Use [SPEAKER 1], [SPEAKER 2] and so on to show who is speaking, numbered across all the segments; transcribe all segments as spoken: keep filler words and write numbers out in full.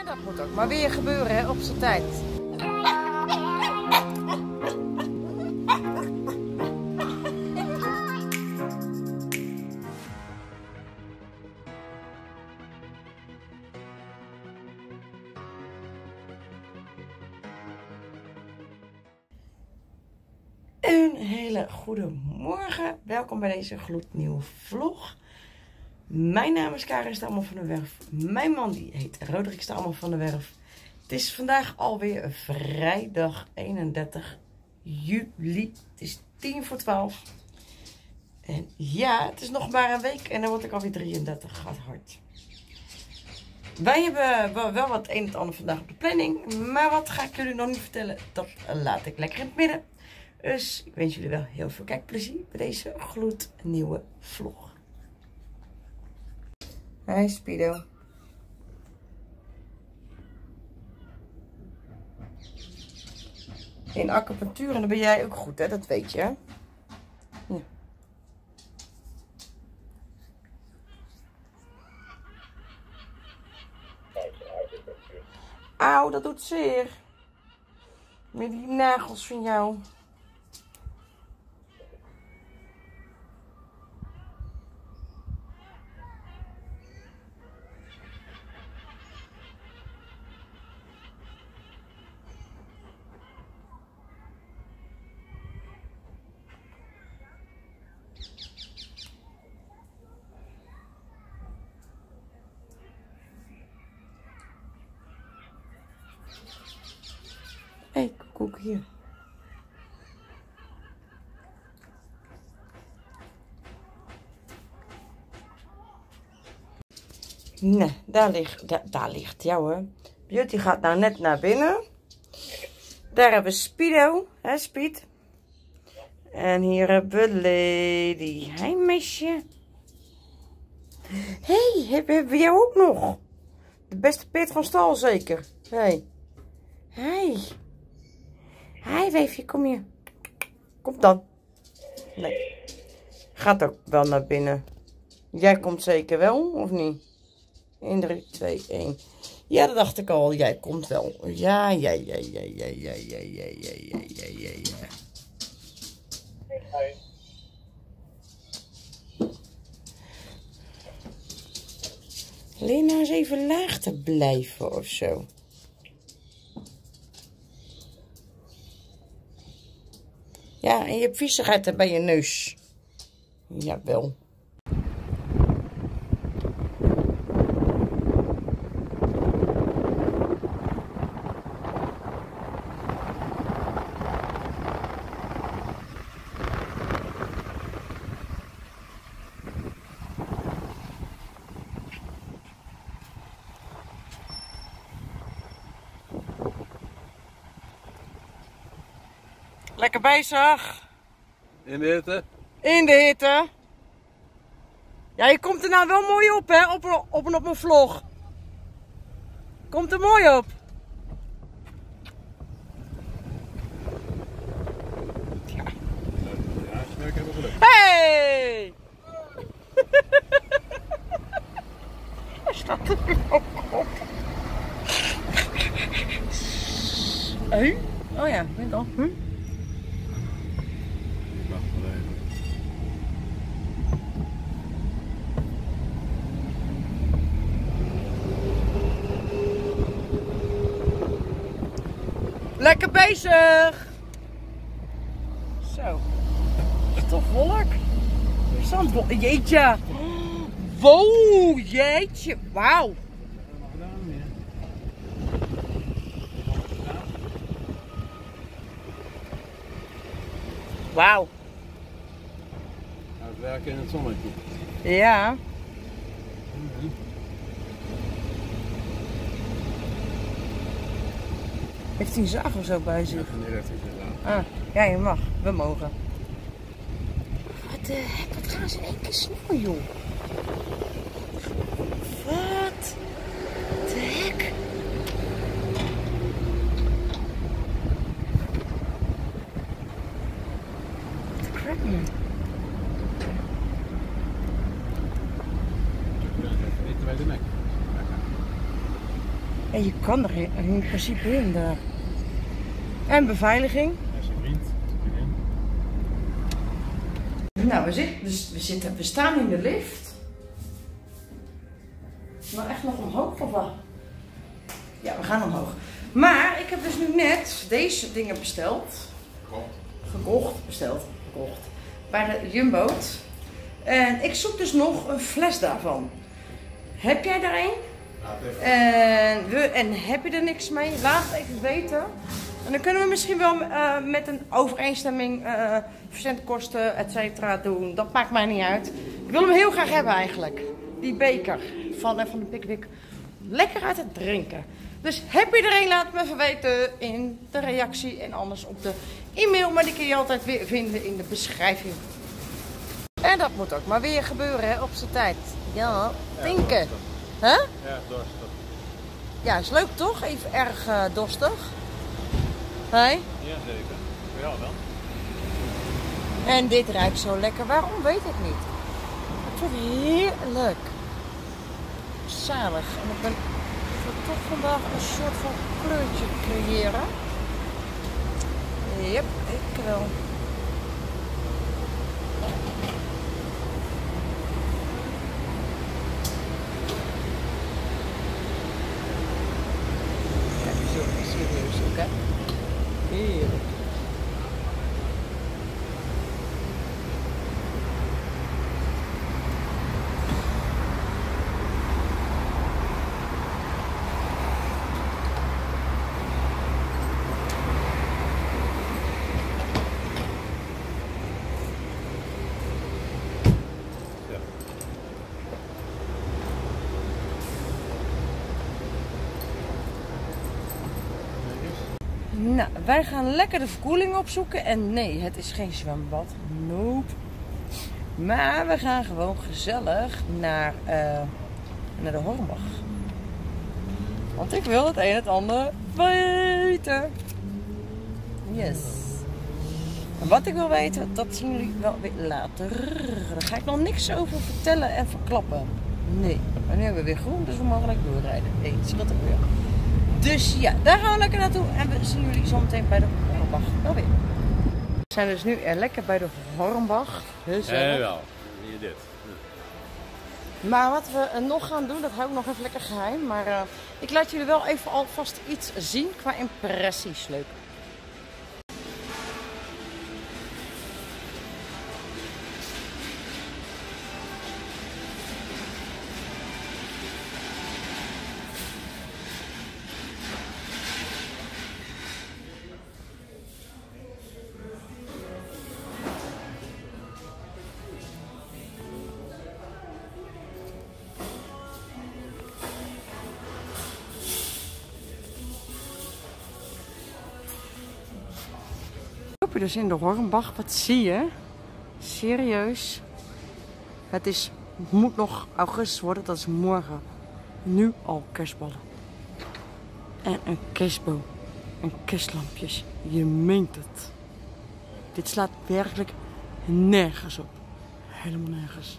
[SPEAKER 1] En dat moet ook maar weer gebeuren, hè, op zijn tijd. Een hele goede morgen. Welkom bij deze gloednieuwe vlog. Mijn naam is Karin Stamel van der Werf. Mijn man die heet Roderick Stamel van der Werf. Het is vandaag alweer vrijdag eenendertig juli. Het is tien voor twaalf. En ja, het is nog maar een week en dan word ik alweer drieëndertig. Gaat hard. Wij hebben wel wat een en het ander vandaag op de planning. Maar wat ga ik jullie nog niet vertellen? Dat laat ik lekker in het midden. Dus ik wens jullie wel heel veel kijkplezier bij deze gloednieuwe vlog. Hi Spido. In acupunctuur, en dan ben jij ook goed, hè? Dat weet je. Ja. Auw, dat doet zeer. Met die nagels van jou. Hé, hey, koek hier. Nee, daar ligt, daar, daar ligt, ja hoor. Beauty gaat nou net naar binnen. Daar hebben we Spido, hè Spied. En hier hebben we Lady. Hé meisje. Hé, hey, hebben we jou ook nog? De beste peert van stal zeker. Hé. Hey. Hé. Hi, weefje, kom hier. Kom dan. Nee. Gaat ook wel naar binnen. Jij komt zeker wel, of niet? in drie, twee, één. Ja, dat dacht ik al. Jij komt wel. Ja, ja, ja, ja, ja, ja, ja, ja, ja, ja, ja, ja, ja. Alleen nou eens even laag te blijven of zo. Ja, en je hebt viezigheid bij je neus. Jawel. Lekker bezig.
[SPEAKER 2] In de hitte?
[SPEAKER 1] In de hitte. Ja, je komt er nou wel mooi op, hè? Op, op, op, op mijn vlog. Komt er mooi op. Ja. Hey! Waar staat er nou op? Hé? Oh ja, weet al. Hm? Lekker bezig! Zo. Is het toch volk? Zandbol. Jeetje! Wow, jeetje! Wauw! Wauw!
[SPEAKER 2] Het werken in het zonnetje.
[SPEAKER 1] Ja.
[SPEAKER 2] Mm-hmm.
[SPEAKER 1] Heeft hij een zaag of zo bij zich?
[SPEAKER 2] Ja, nee, dat is inderdaad.
[SPEAKER 1] Ah, ja, je mag. We mogen. Wat, uh, wat gaan ze in één keer snel, joh? Wat? De hek? What the crap, man?
[SPEAKER 2] Eten bij de nek.
[SPEAKER 1] En je kan er in principe in daar. En beveiliging.
[SPEAKER 2] Hij is een vriend.
[SPEAKER 1] Nou, we, zit, dus we, zitten, we staan in de lift. Maar echt nog omhoog of wat? Ja, we gaan omhoog. Maar ik heb dus nu net deze dingen besteld.
[SPEAKER 2] Gekocht.
[SPEAKER 1] Gekocht, besteld, gekocht. Bij de Jumbo. En ik zoek dus nog een fles daarvan. Heb jij er een? En, we, en heb je er niks mee? Laat het even weten. En dan kunnen we misschien wel uh, met een overeenstemming uh, verzendkosten, et cetera doen. Dat maakt mij niet uit. Ik wil hem heel graag hebben eigenlijk. Die beker van, uh, van de Pickwick. Lekker uit het drinken. Dus heb je er een, laat het me even weten in de reactie. En anders op de e-mail. Maar die kun je altijd weer vinden in de beschrijving. En dat moet ook maar weer gebeuren hè, op zijn tijd. Ja, drinken. Huh?
[SPEAKER 2] Ja, dorstig.
[SPEAKER 1] Ja, is leuk toch? Even erg uh, dorstig. Hey?
[SPEAKER 2] Jazeker. Ja, wel.
[SPEAKER 1] En dit ruikt zo lekker. Waarom weet ik niet. Ik vind het heerlijk. Zalig. En ik ben ik wil toch vandaag een soort van kleurtje creëren. Yep, ik wel. Serieus ook, hè? Heerlijk. Nou, wij gaan lekker de verkoeling opzoeken. En nee, het is geen zwembad. Nope. Maar we gaan gewoon gezellig naar, uh, naar de Hornbach. Want ik wil het een en het ander weten. Yes. En wat ik wil weten, dat zien jullie wel weer later. Daar ga ik nog niks over vertellen en verklappen. Nee. Maar nu hebben we weer groen, dus we mogen lekker doorrijden. Nee, dat scheelt ook weer. Dus ja, daar gaan we lekker naartoe en we zien jullie zo meteen bij de Hornbach wel weer. We zijn dus nu er lekker bij de Hornbach.
[SPEAKER 2] Ja, wel. Hier dit.
[SPEAKER 1] Maar wat we nog gaan doen, dat hou ik nog even lekker geheim. Maar uh, ik laat jullie wel even alvast iets zien qua impressies. Leuk. We dus in de Hornbach. Wat zie je? Serieus? Het is, moet nog augustus worden. Dat is morgen. Nu al kerstballen. En een kerstboom. En kerstlampjes. Je meent het. Dit slaat werkelijk nergens op. Helemaal nergens.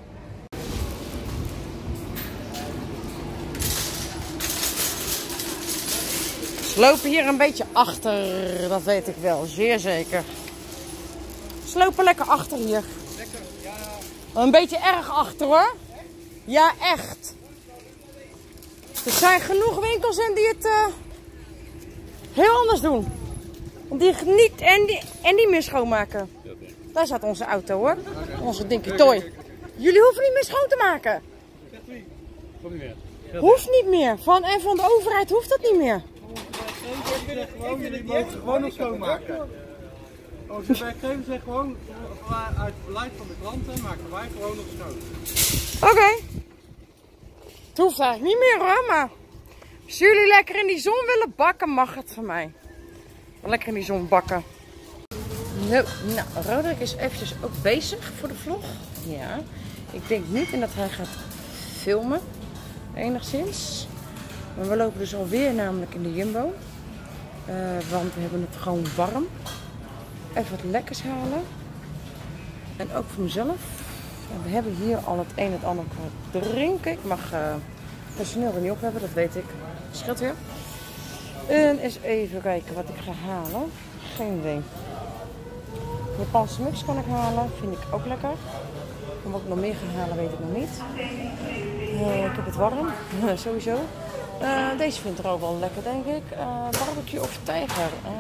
[SPEAKER 1] Ze lopen hier een beetje achter, dat weet ik wel, zeer zeker. Ze lopen lekker achter hier. Lekker, ja. Een beetje erg achter hoor. Ja, echt. Er zijn genoeg winkels in die het uh, heel anders doen. Die niet en, die, en niet meer schoonmaken. Daar staat onze auto hoor. Onze Dinky Toy. Jullie hoeven niet meer schoon te maken.
[SPEAKER 2] Kom niet meer.
[SPEAKER 1] Hoeft niet meer. Van, en van de overheid hoeft dat niet meer.
[SPEAKER 3] Gewoon, jullie mogen gewoon nog schoonmaken. Onze werkgevers zeggen gewoon, uit het beleid van de klanten maken wij gewoon nog schoon.
[SPEAKER 1] Oké. Okay. Het hoeft eigenlijk niet meer hoor, maar als jullie lekker in die zon willen bakken, mag het van mij. Lekker in die zon bakken. Nou, nou Roderick is eventjes ook bezig voor de vlog. Ja. Ik denk niet in dat hij gaat filmen, enigszins. Maar we lopen dus alweer namelijk in de Jumbo. Uh, want we hebben het gewoon warm. Even wat lekkers halen. En ook voor mezelf. En we hebben hier al het een en het ander qua drinken. Ik mag uh, personeel er niet op hebben, dat weet ik. Scheelt weer. En eens even kijken wat ik ga halen. Geen idee. Japanse mix kan ik halen. Vind ik ook lekker. En wat ik nog meer ga halen weet ik nog niet. Uh, ik heb het warm. Sowieso. Uh, deze vind ik er ook wel lekker denk ik. Uh, barbecue of tijger. Uh,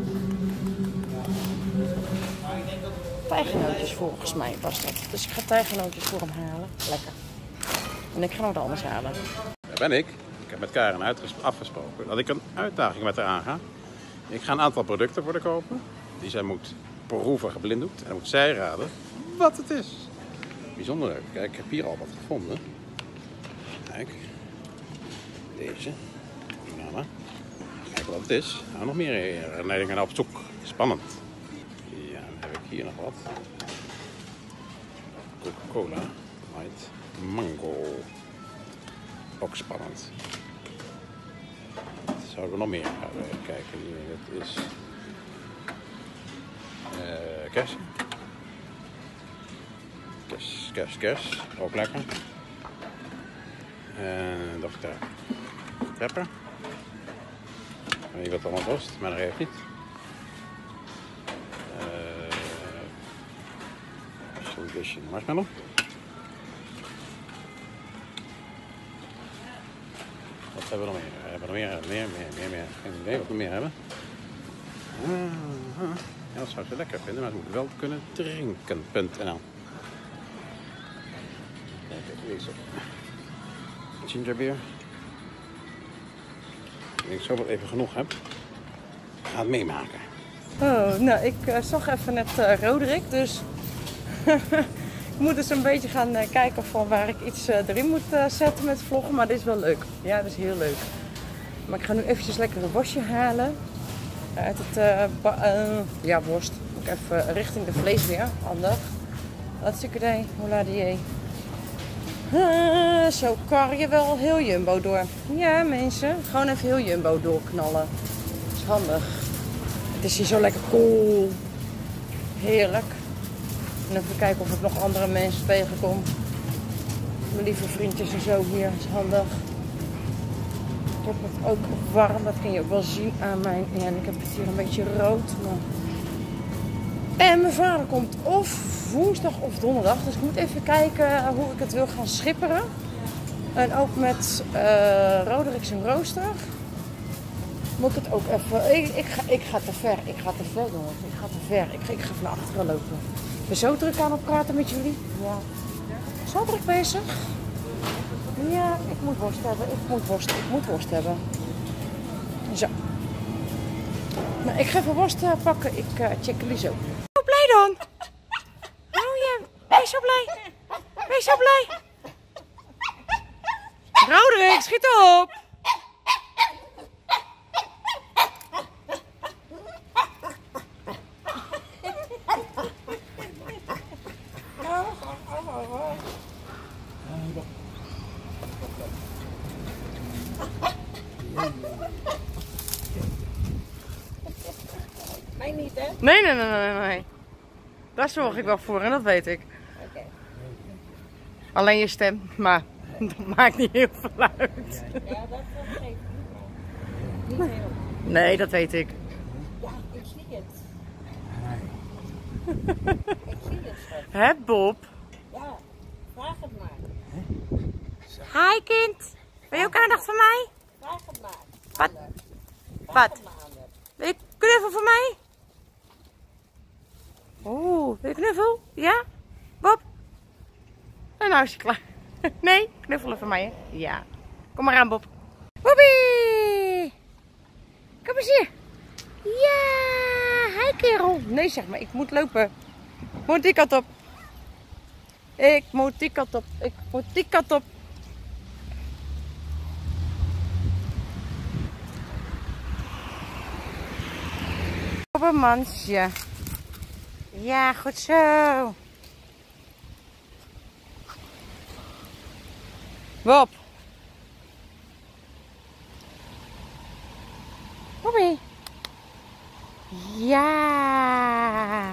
[SPEAKER 1] tijgernootjes volgens mij was dat. Dus ik ga tijgernootjes voor hem halen. Lekker. En ik ga nog wat anders halen.
[SPEAKER 2] Daar ben ik. Ik heb met Karen afgesproken dat ik een uitdaging met haar aanga. Ik ga een aantal producten voor haar kopen. Die zij moet proeven, geblinddoekt. En dan moet zij raden wat het is. Bijzonder leuk. Kijk, ik heb hier al wat gevonden. Kijk. Deze. Banana. Kijk wat het is. Nou, nog meer herinneringen op zoek. Spannend. Ja, dan heb ik hier nog wat. Coca-Cola. Light Mango. Ook spannend. Wat zouden we nog meer gaan kijken? Hier, dit is uh, kersen. Kers, kers, kers. Ook lekker. En dokter Pepper. Ik weet niet wat het allemaal kost, maar dat geeft niet. Uh, Solution marshmallow. Wat hebben we nog meer? We hebben nog meer, meer, meer, meer, meer. Geen idee wat we meer hebben. Uh, uh, ja, dat zou ik zo lekker vinden, maar het moet wel kunnen drinken. Punt N L. Kijk, deze. Gingerbeer. Als ik zo wat even genoeg heb, ga het meemaken.
[SPEAKER 1] Oh, nou, ik uh, zag even net uh, Roderick, dus ik moet dus een beetje gaan uh, kijken van waar ik iets uh, erin moet uh, zetten met vloggen, maar dit is wel leuk. Ja, dat is heel leuk. Maar ik ga nu eventjes lekker een worstje halen uit het, uh, uh, ja, worst. Ook even richting de vleesweer, handig. Hartstikke idee, hola die. Uh, zo kar je wel heel Jumbo door. Ja mensen, gewoon even heel Jumbo doorknallen. Dat is handig. Het is hier zo lekker cool. Heerlijk. En even kijken of ik nog andere mensen tegenkom. Mijn lieve vriendjes en zo hier, dat is handig. Ik heb het ook warm, dat kun je ook wel zien aan mijn... Ja, en ik heb het hier een beetje rood. Maar... En mijn vader komt of woensdag of donderdag. Dus ik moet even kijken hoe ik het wil gaan schipperen. En ook met uh, Roderick zijn rooster. Moet ik het ook even... Ik, ik, ga, ik ga te ver. Ik ga te ver, jongens. Ik ga te ver. Ik ga, ik ga van achteren lopen. Ik ben zo druk aan het praten met jullie. Ja. Zo druk bezig. Ja, ik moet worst hebben. Ik moet worst, ik moet worst hebben. Zo. Nou, ik ga even worst uh, pakken. Ik uh, check jullie zo. Zo blij dan. Oh ja, wees zo blij. Wees zo blij. Roderick, schiet op.
[SPEAKER 4] Mij niet, hè?
[SPEAKER 1] Nee, nee, nee, nee, nee. Daar zorg ik wel voor en dat weet ik.
[SPEAKER 4] Oké.
[SPEAKER 1] Alleen je stem, maar dat maakt niet heel veel uit.
[SPEAKER 4] Ja, dat geeft niet. Niet heel.
[SPEAKER 1] Nee, dat weet ik.
[SPEAKER 4] Ja, ik zie het. Ik zie het, schat.
[SPEAKER 1] Hè, Bob?
[SPEAKER 4] Ja, vraag het maar.
[SPEAKER 1] Hi, kind. Wil je ook aandacht van mij?
[SPEAKER 4] Vraag het maar.
[SPEAKER 1] Wat?
[SPEAKER 4] Ander. Vraag
[SPEAKER 1] Wat?
[SPEAKER 4] het maar, Ander.
[SPEAKER 1] Wil je knuffel van mij? Oeh, wil je knuffel? Ja? Bob? En nou is je klaar. Nee, knuffelen van mij, hè? Ja. Kom maar aan, Bob. Bobbie! Kom eens hier. Ja, hi kerel. Nee, zeg maar, ik moet lopen. Ik moet die kant op. Ik moet die kant op. Ik moet die kant op. Op een mansje. Ja, goed zo. Bob. Bobbie. Ja.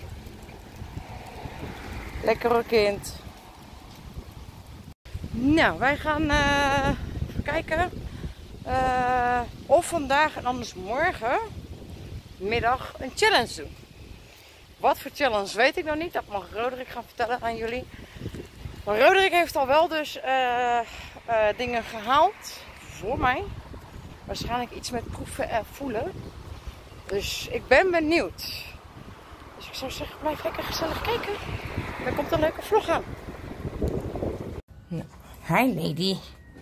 [SPEAKER 1] Lekker hoor, kind. Nou, wij gaan uh, even kijken. Uh, of vandaag en anders morgen middag een challenge doen. Wat voor challenge weet ik nog niet. Dat mag Roderick gaan vertellen aan jullie. Maar Roderick heeft al wel dus uh, uh, dingen gehaald voor mij. Waarschijnlijk iets met proeven en voelen. Dus ik ben benieuwd. Dus ik zou zeggen, blijf lekker gezellig kijken. Er komt een leuke vlog aan. Nou, hi lady.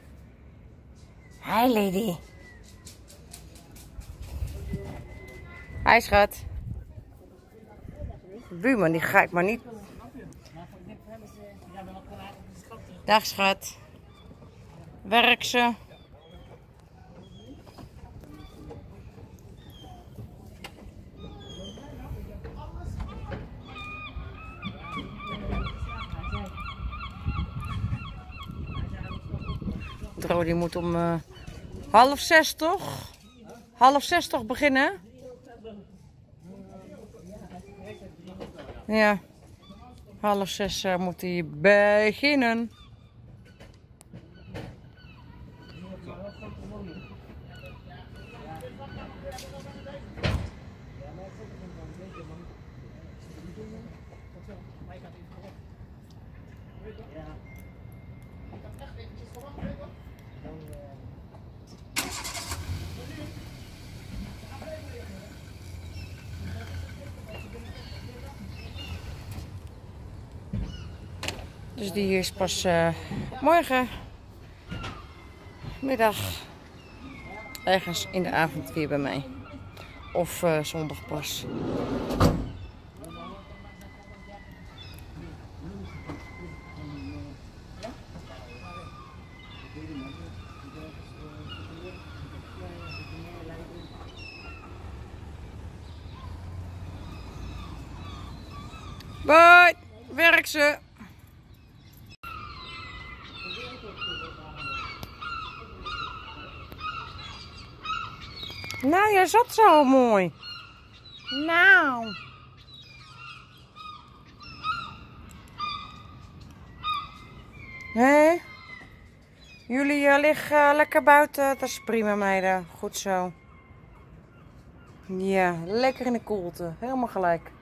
[SPEAKER 1] Hi lady. Hi schat. De buurman die ga ik maar niet. Dag schat. Werk ze. Dro die moet om uh, half zes toch? Half zes toch beginnen? Ja, half zes uh, moet hij beginnen. Dus die is pas uh, morgen middag ergens in de avond weer bij mij. Of uh, zondag pas. Bye! Werk ze! Nou, jij zat zo mooi. Nou. Hé? Hey? Jullie uh, liggen uh, lekker buiten. Dat is prima, meiden. Goed zo. Ja, lekker in de koelte. Helemaal gelijk.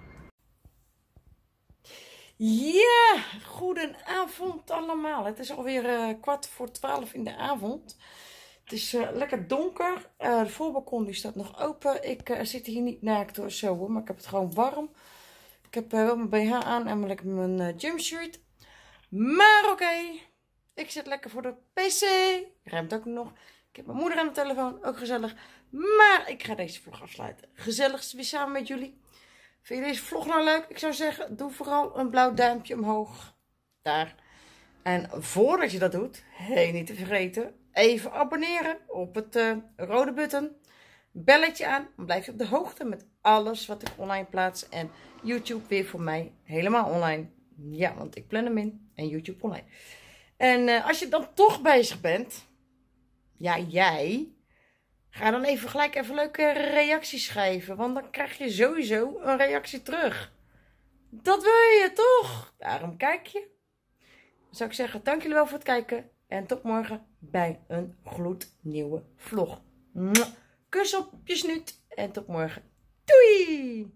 [SPEAKER 1] Ja, goedenavond allemaal. Het is alweer uh, kwart voor twaalf in de avond. Het is uh, lekker donker. Uh, de voorbalkon die staat nog open. Ik uh, zit hier niet naakt of zo hoor, maar ik heb het gewoon warm. Ik heb uh, wel mijn B H aan en lekker mijn uh, jumpsuit. Maar oké, okay. Ik zit lekker voor de P C. Ruimt ook nog. Ik heb mijn moeder aan de telefoon, ook gezellig. Maar ik ga deze vlog afsluiten. Gezellig weer samen met jullie. Vind je deze vlog nou leuk? Ik zou zeggen, doe vooral een blauw duimpje omhoog. Daar. En voordat je dat doet, hey, niet te vergeten, even abonneren op het uh, rode button. Belletje aan, dan blijf je op de hoogte met alles wat ik online plaats. En YouTube weer voor mij helemaal online. Ja, want ik plan hem in en YouTube online. En uh, als je dan toch bezig bent, ja jij, ga dan even gelijk even leuke reacties schrijven. Want dan krijg je sowieso een reactie terug. Dat wil je toch? Daarom kijk je. Dan zou ik zeggen, dank jullie wel voor het kijken. En tot morgen bij een gloednieuwe vlog. Kus op je snuit. En tot morgen. Doei!